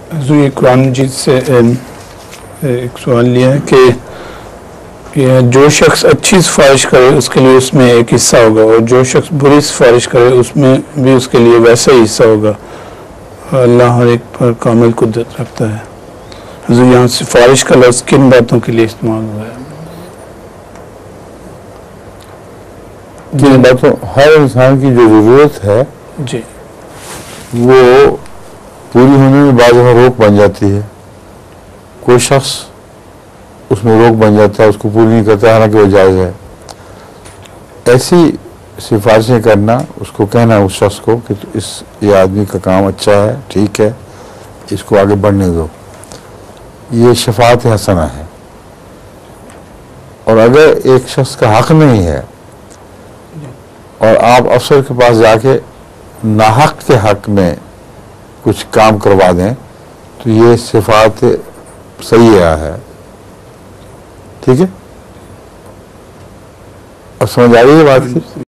हुजूर ये कुरान मजीद से एक सवाल लिया है कि जो शख्स अच्छी सिफारिश करे उसके लिए उसमें एक हिस्सा होगा और जो शख्स बुरी सिफारिश करे उसमें भी उसके लिए वैसा ही हिस्सा होगा। अल्लाह हर एक पर कामिल कुदरत रखता है। हुजूर यहाँ सिफारिश का लफ्ज़ किन बातों के लिए इस्तेमाल हुआ है? जिन बातों, हर इंसान की जो ज़रूरत है जी, वो पूरी होने में बाद में रोक बन जाती है। कोई शख्स उसमें रोक बन जाता है, उसको पूरी नहीं करता, हालांकि वो जायज़ है। ऐसी सिफारिशें करना, उसको कहना उस शख्स को कि ये आदमी का काम अच्छा है, ठीक है, इसको आगे बढ़ने दो, ये शफाअत हसना है। और अगर एक शख्स का हक नहीं है और आप अफसर के पास जाके नाहक के हक में कुछ काम करवा दें तो ये सिफात सही है। ठीक है, अब समझ आ रही है बात की?